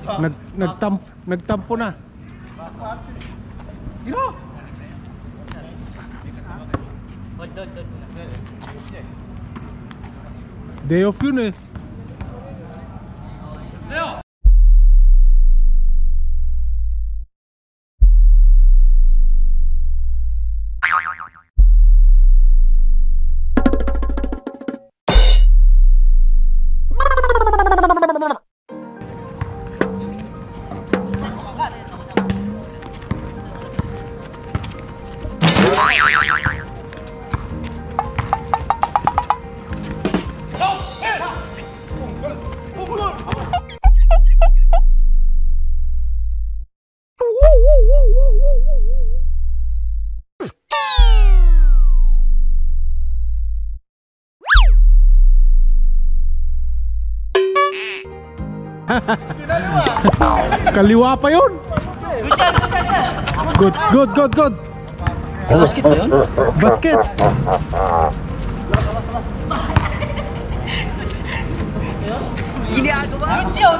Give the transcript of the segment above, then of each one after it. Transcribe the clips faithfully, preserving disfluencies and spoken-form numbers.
Nag nagtam nagtampo na. Dito. Day off yun eh. Leo. Kaliwa pa yun. Good, good, good, good. Basket ba yun? Basket. Ini ako ba?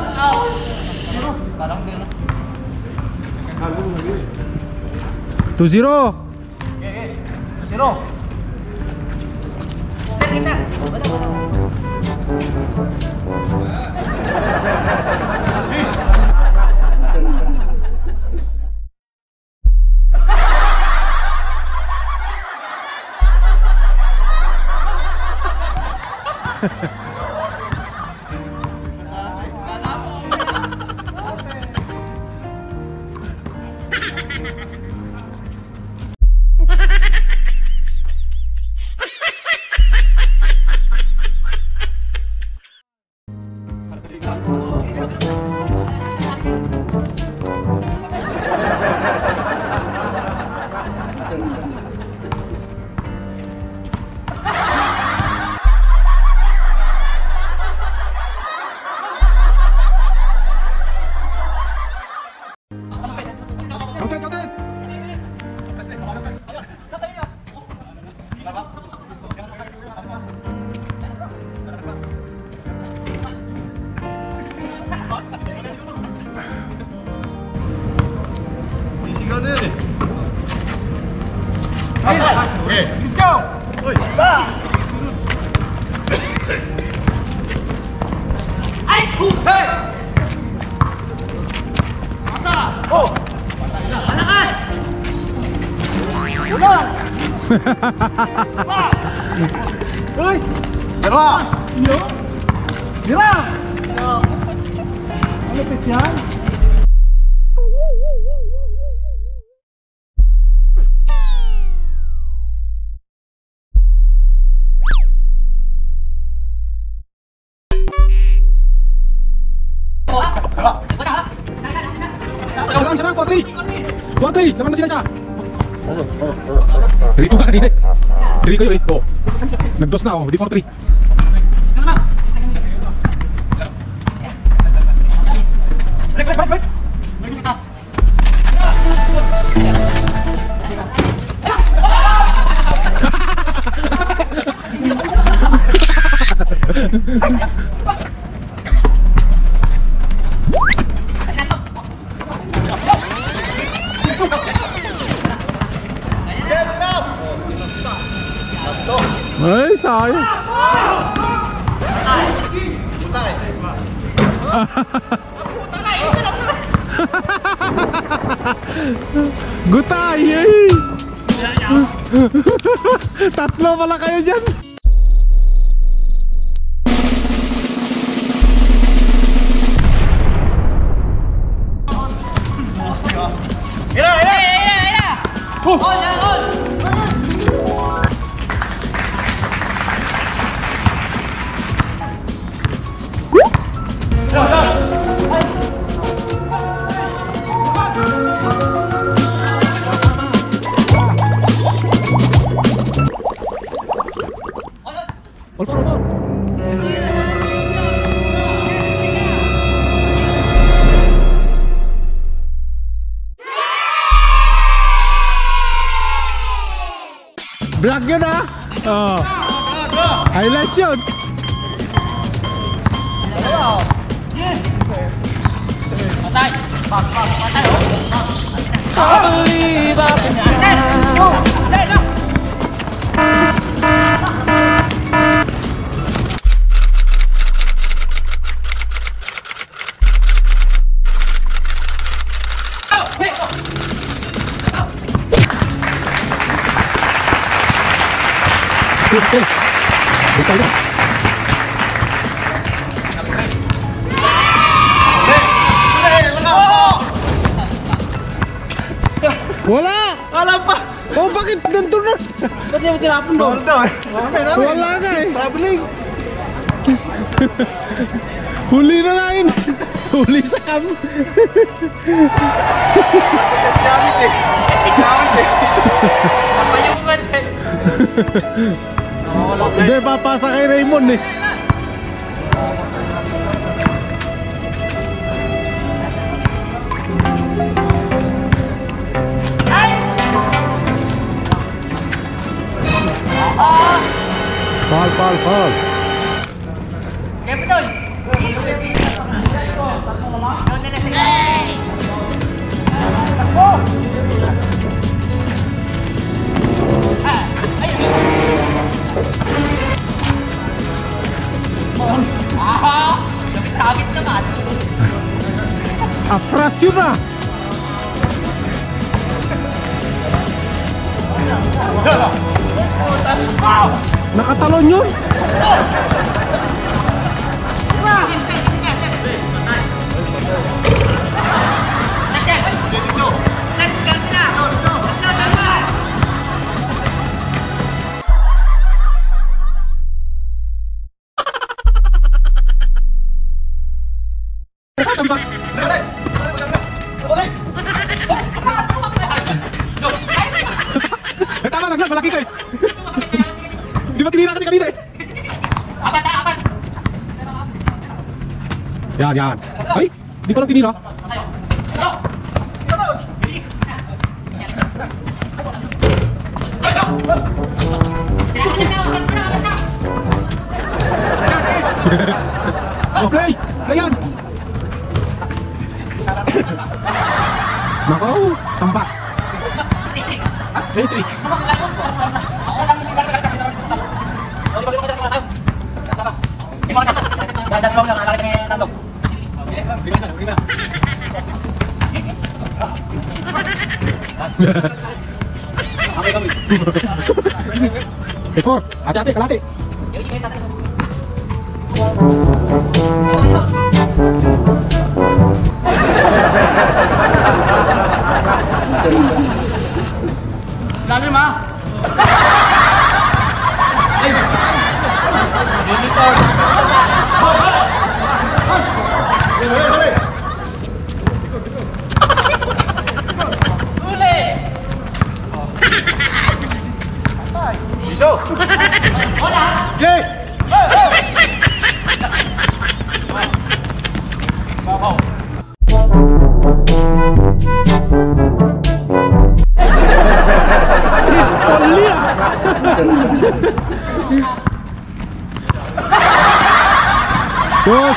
two zero. Zero. Kita. Wala, wala. Oke, hijau. Ay, hei. Masa. Oh. Malakas. Ulang. Hei. Gerak. Iya. Gerak. Ano pecah? Serang, serang, Kuatri. Kuatri, naman na sila siya. Dili ko ka kanina. Dili ko yun eh. Oh. Nagdos na oh, di four three. Break, break, break, break. Break sa taas. Ay, sayang. Gutay, eh. Tatlo pala kayo dyan. Ira, ira, ira, ira. On, on. All four, all four. Vlog yun ah. Oh. Highlights yun. Yes. believe I can fly. Wala! Wala pa! Oh, bakit nandun na? Ba't niya tinapon doon? Wala nga eh. Traveling! Huli na nga yun. Huli sa cam. Gamit eh! Gamit eh! Napayungan eh! Hindi, papasa kay Raymond eh. Pal, pal, pal. Kaya pa doon! Ah! Sabit naman! Afras yun ah. Nakatalon yun. Eh, tama lang, malaki ka eh. Di ba tinira kasi kanina eh? Apat na, apat! Yan, yan. Ay, di ko lang tinira. Oh, play! Ayan! Nako, tambak. Entry. Ekor, hati-hati, kalati. Dami ma! Dito! Okay! Babaw! Oli ah! Dos!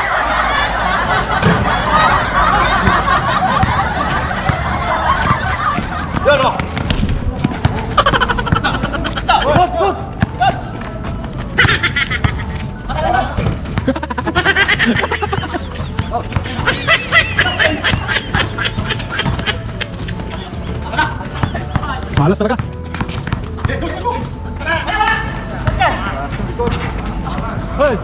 Yan o! Hop! Hop! Malas talaga. Hoy.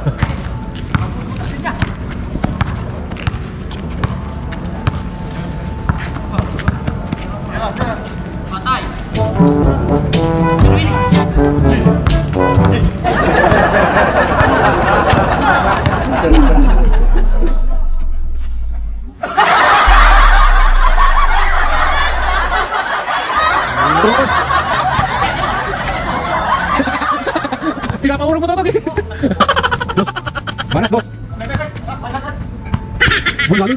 Patay. Pinapaurang mo tatag eh. Bos, mana bos? Bos lalim.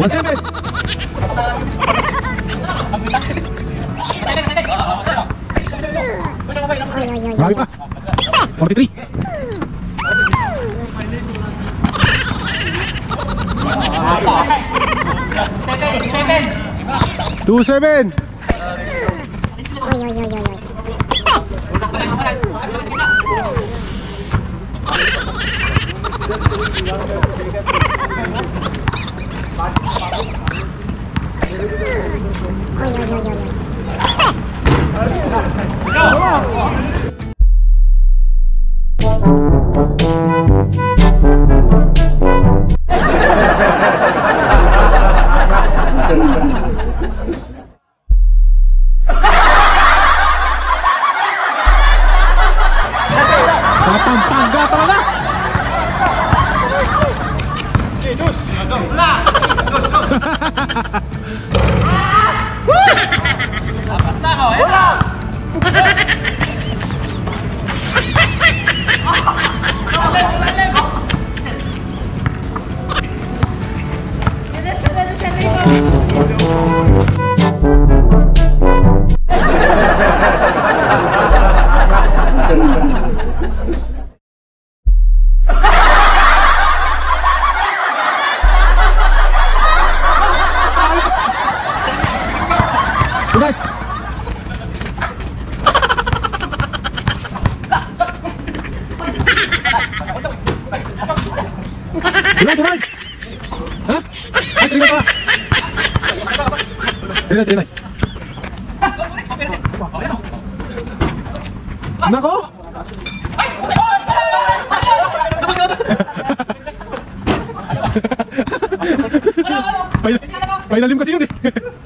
one seven. Marami pa. forty-three. two seven. Pampangga talaga. Udah. Udah, udah. Hah? Ay, terima pa. Terima, terima. Nako. Pailalim kasi yun eh.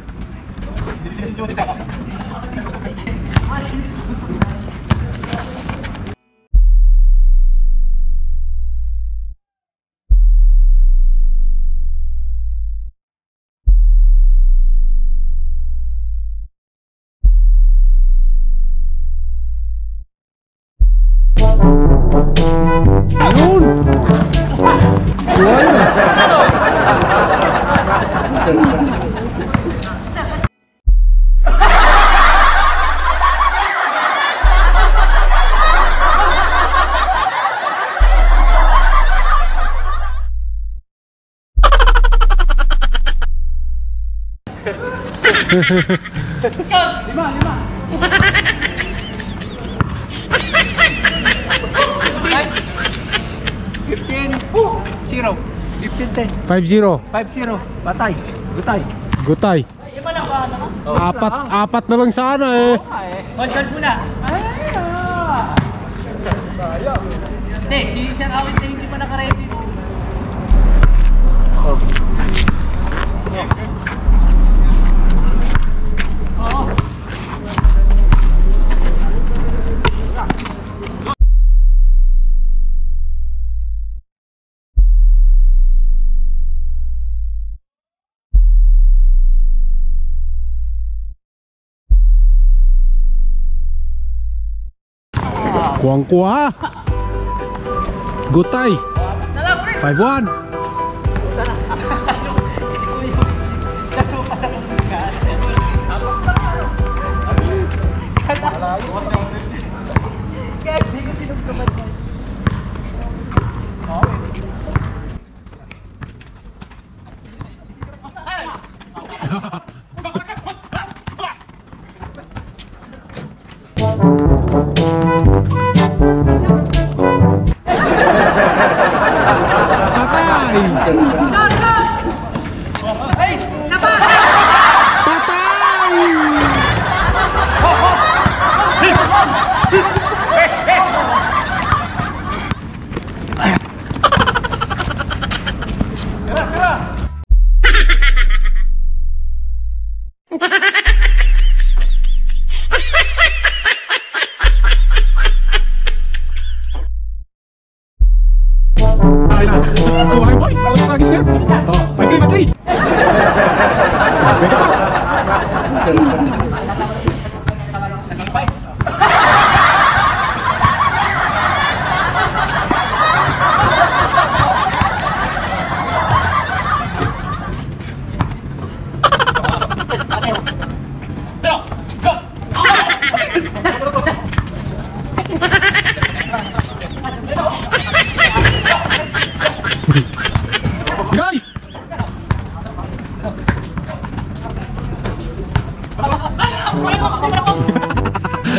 Ayun! Buwan na! Lima, lima. Fifteen, zero. Fifteen, ten. five zero. Five, zero. Batay. Gutay. Gutay. Lima lang ba? Apat, apat na lang sana eh. Hold on muna. Ay, ah. Hindi, si Sir Awit na hindi pa nakaready. Kuang-kuha. Gutay. five one.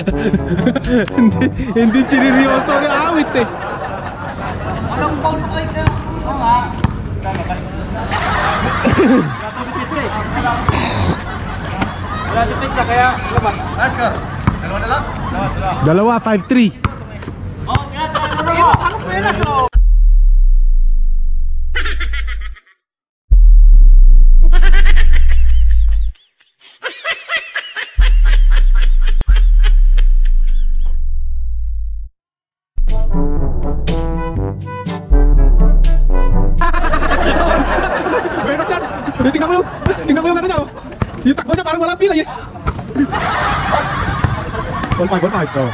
hindi, hindi sineryoso ni awit eh. Walang foul na kayo na. Oo nga. Wala si Tika kaya labas. Nice ka. Dalawa na lang. Dalawa, dalawa. Dalawa, five three. Oh, tinatry mo. Ano pera so? Bebas yan. Tingnan mo yung, tingnan mo yung ano niya. Oh. Yung takbo niya parang walang pilay eh. Ball five, ball five. Oh.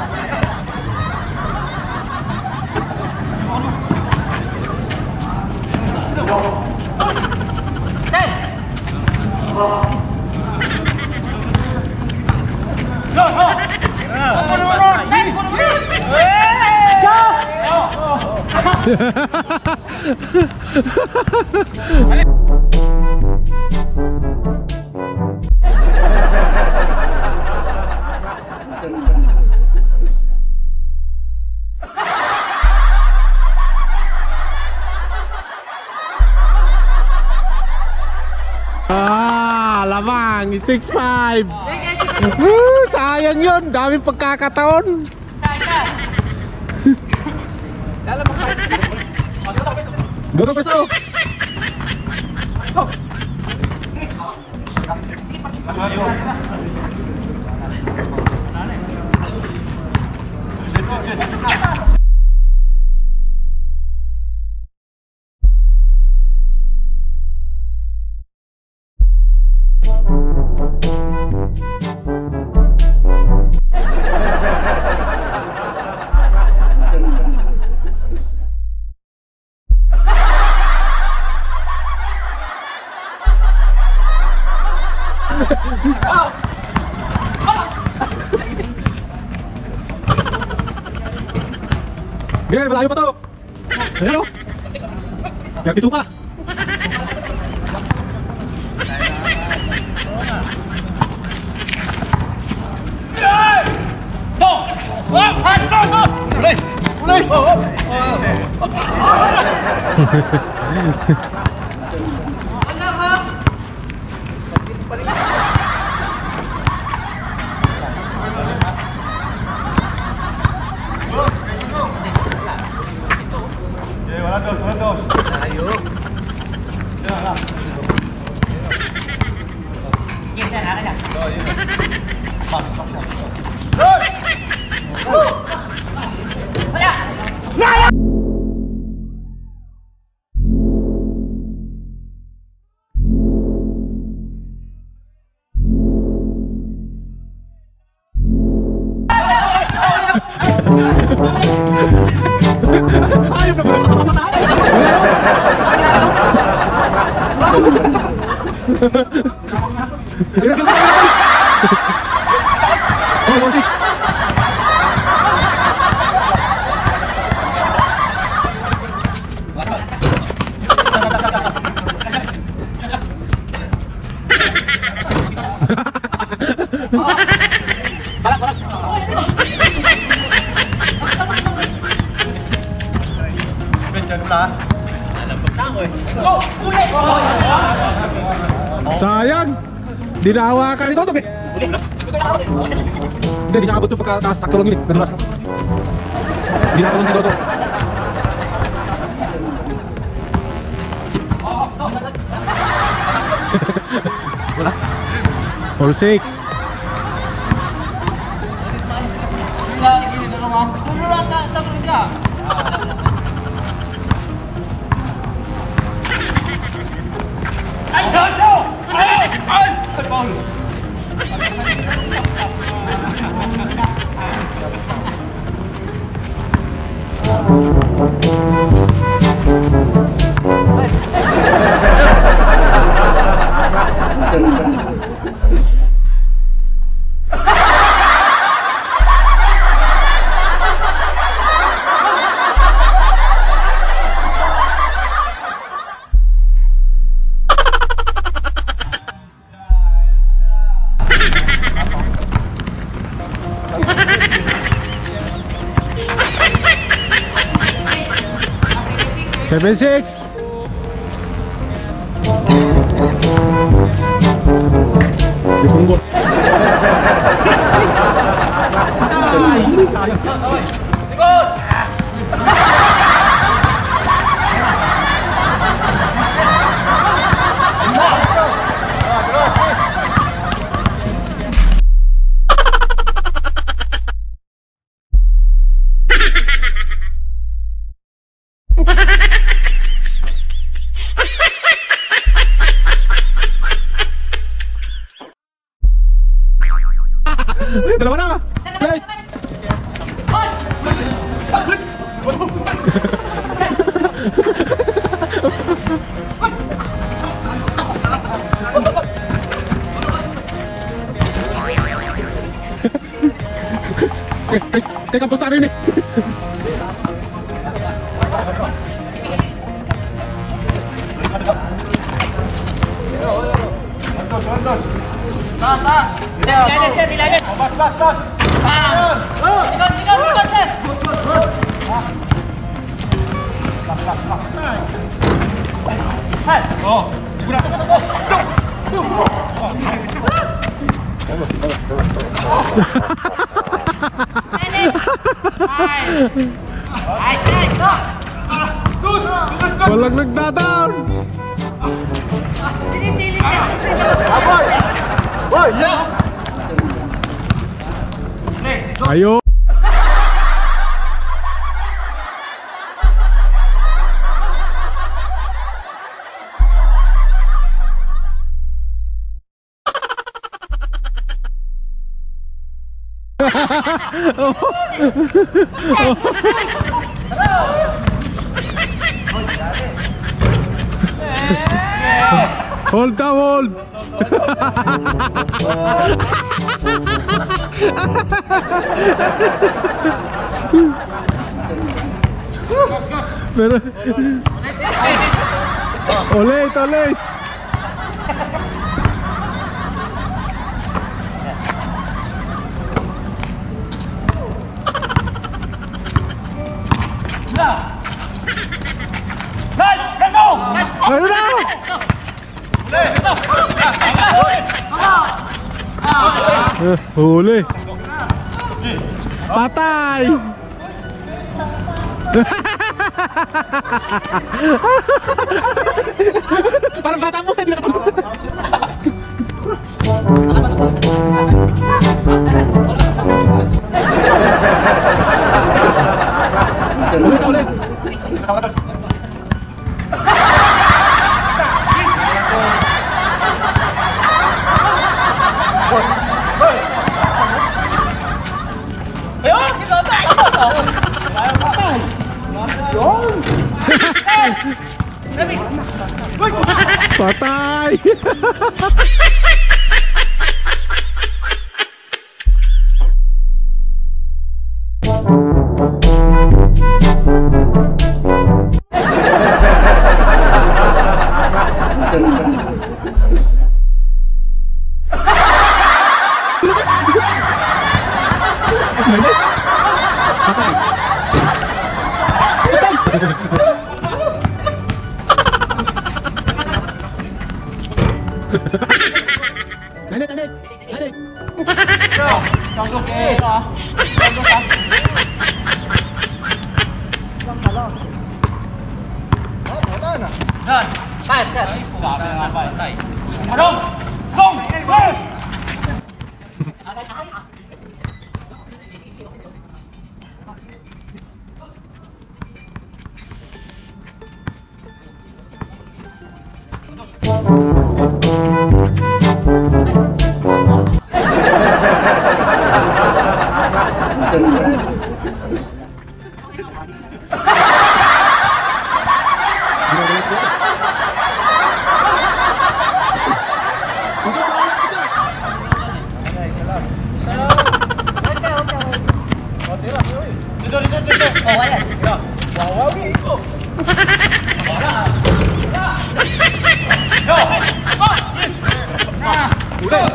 Ah, lamang six five. Woo, sayang yun, daming pagkakataon. Goto peso. Gaya, malayo pa to. Ayan o. Kaya dito pa. Ulay! Ulay! Okay, wala dos, wala dos. Tayo. Yan lang. Sige, sir, akin na. Oh, yun. Pak, pak, pak. Dos! Wala! Ayun na ba? Oh, one six. Diyan pula. Sayang. Dinahawakan ito, Tok eh. Hindi, di nakabot yung pagkataas. Sakto lang yun eh. Nadulas. Di nakakulong si Toto. Wala. Four six. seven six. Dipunggol. Ay, sayang. Ikut. Dalawa na. Play. Kaya kampus sana ini. Tas, tas. Dilalim, sir, dilalim. Bas, bas, bas. Ah. Ikut, ikut, ikut, sir. Hai. Oh, guna tuh, tuh, tuh. Ini. Hai. Hai, hai, stop. Terus, terus, terus. Walang nagdadaon. Dilim, dilim, sir. Aboy. Boy, ya. Ayo. Hold down, hold. Pero ulit, ulit. Hai, gantung. Ayo na. Eh, huli. Patay. Parang bata mo. Ulit, ulit. Ayo, kita tak apa. Patay. Patay. Lanjut, lanjut, lanjut. Contoh ke ah. Contoh ah. Dan, hai, sir. Baik, baik. Adong. Gong, terus. Duduk, duduk, duduk. Oh, ayan. Wow, wow, ito. Yo. Ah. Udah.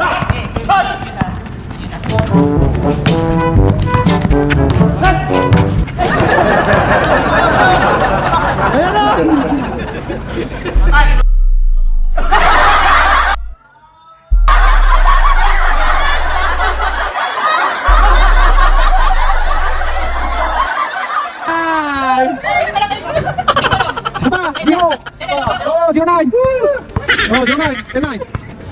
Ayan na! Zero. Oh, zero nine. Oh, zero nine. Ten nine.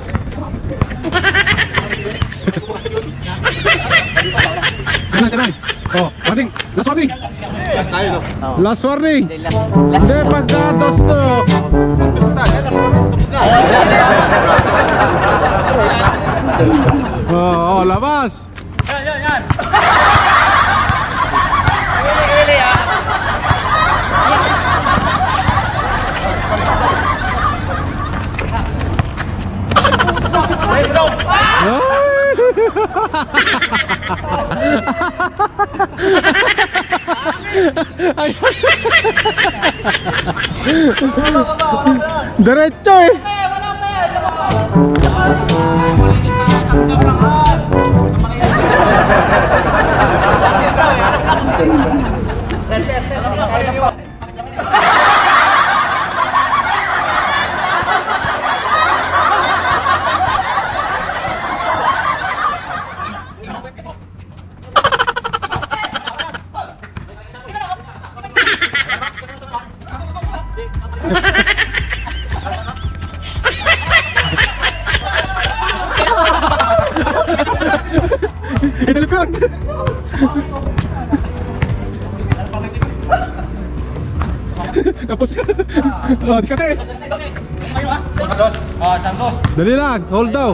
Ten nine, ten nine. Oh, warning. Last warning. Last tayo, no? Last warning. Hindi, pagka-dos to. Oh, oh, labas. Yan, yan, yan. Huli, huli, ah. Let's go. Diretso eh. Inalipin. Tapos oh, diskate. Santos. Oh, Santos. Dali lang, hold daw.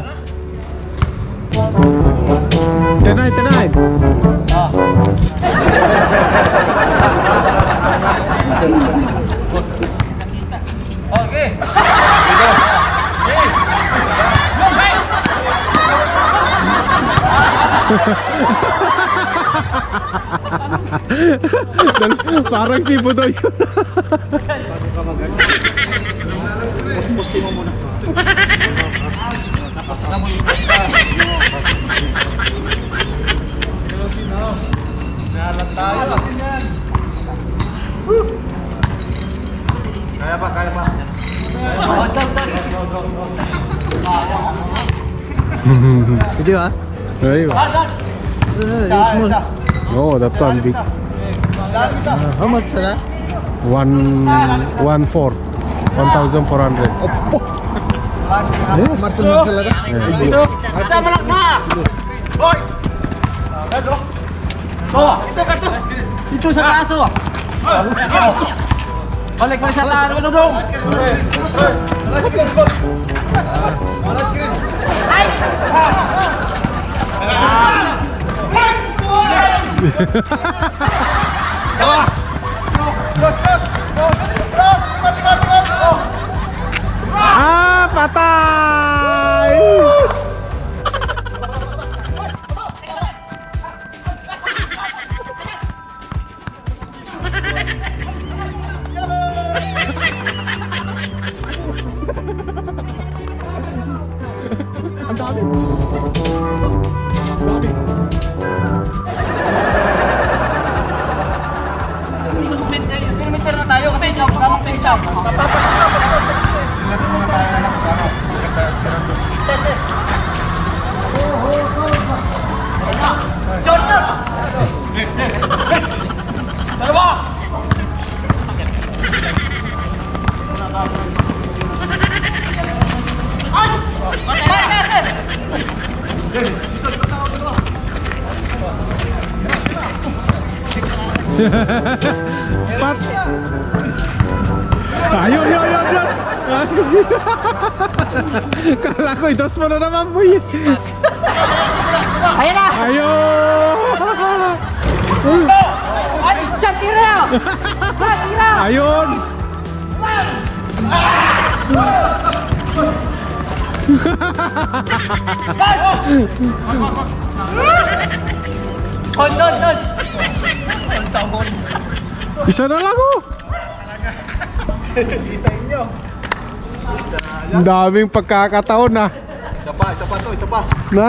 Ten nine, ten nine. Oh. Okay. Parang si Budoy yun. Pusti mo muna. Nalat tayo. Kaya pa, kaya pa. Video ah? Ayun. Small. Oh, that one big. How much sir? One, one four. One thousand four hundred. Yes. Marcel Marcel ada. Basta malak na. Hoy. Oh, ito ka to. Ito sa kaso. Balik mo sa taas, ano dong? Ay! Ah, patay! Ang dami. Dami. Kilometer na tayo kasi siya, tamang pensa. Jordan! Dalawa! Ay! Matay! Pat. Ayun, ayun, ayun. Kala ko, idos mo na naman mo yun. Ayan na! Ayun! Ay, siya, tira! Tira! Ayun! On, on, on! Isa na lang oh! Isa inyo. Ang daming pagkakataon na. Isa pa, isa pa to, isa pa. Na?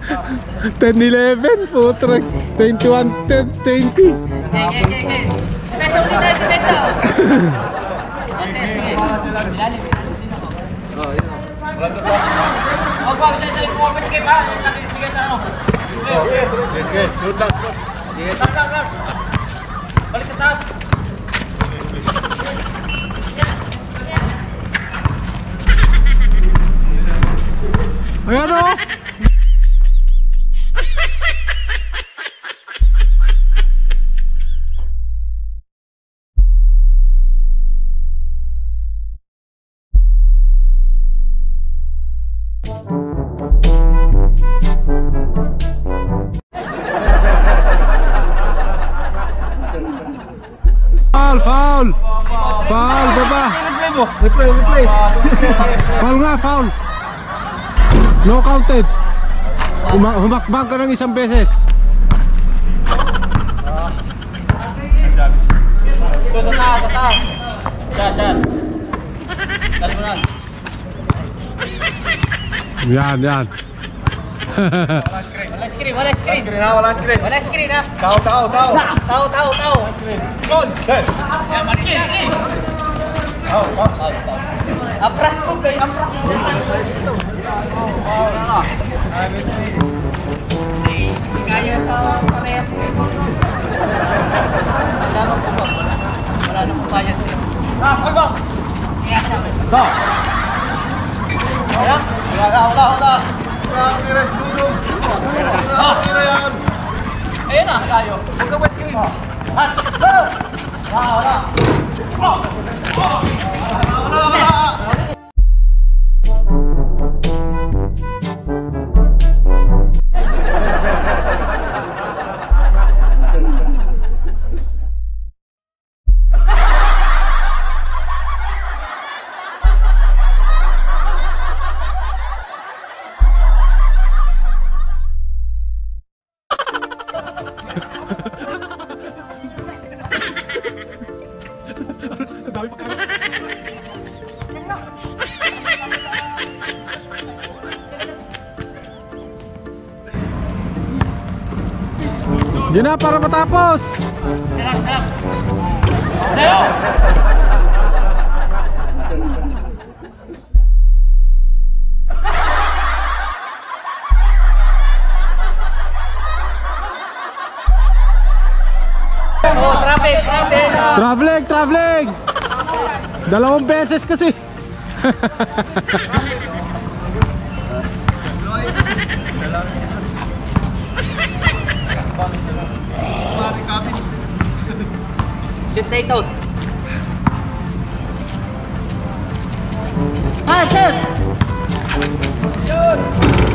ten eleven, Putrix, twenty-one, ten, twenty. Okay, okay, okay. Beso ulit tayo, beso. Kasi, sige. Ilalim. Oh, yun. Wala sa class. Huwag wag sa ilalim mo. Sige pa. Sige sa ano. Okay, okay. Shoot lang. Sige. Lang, lang, lang. Balik sa taas. Ayan o! Foul, foul! Foul, baba! Replay, replay! Foul nga, foul! No counted! Huma humakbang ka ng isang beses! Ito sa taas, sa taas. Diyan, diyan. Dali mo na. Yan, yan! Wala screen, wala screen. Screen ha, wala screen. Wala screen ha. Tao, tao, tao. Tao, tao, tao. Gol. Set. Yan, mali siya. Tao, tao. Apras ko kayo, apras ko. Hindi kaya sa parehas. Wala mo po ba? Wala nang pupayag. Ah, wag ba? Kaya ka namin. Tao. Kaya? Wala, wala, wala. Wala, tira si Dudong. Wala, tira yan. Ayun na, tayo. Huwag ka ba screen? Hat! Tao. Wala, wala. Wala, wala. Yun na, para matapos! Sarap, sarap. Tayo! Oh, traffic, traffic. Traveling, traveling! Dalawang beses kasi! Shoot na ito. Ah, sir! Shoot!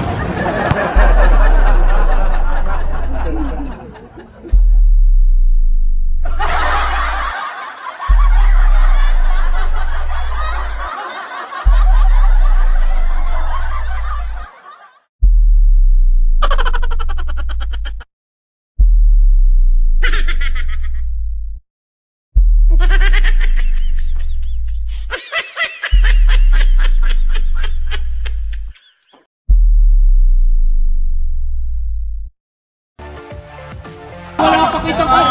Wala pa kita pa.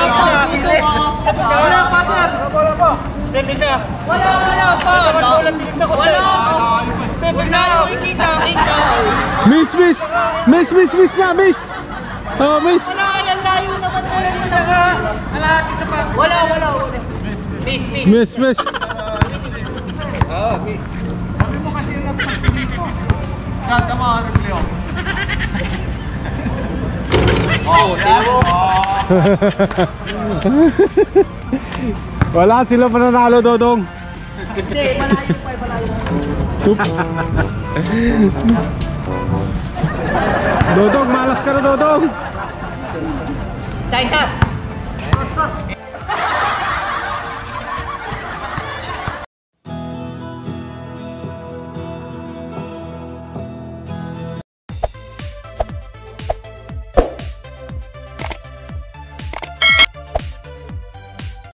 Wala pa, sir. Step in ka. Wala, wala pa. Wala, tinignan ko siya. Step in na. Kita, kita. Miss, miss! Miss, miss, miss na, miss! Oh, miss! Wala, yan layo naman. Wala, Kalahati sa pa. wala. Wala, miss, miss. Miss, miss! Ah, miss. Sabi mo kasi yung napag-miss ko. Ganda mo, replay ako. Oh, tingnan mo. Wala sila pananalo, Dodong. Hindi, malayo pa, malayo. Oops. Dodong, malas ka na, Dodong. Side shot.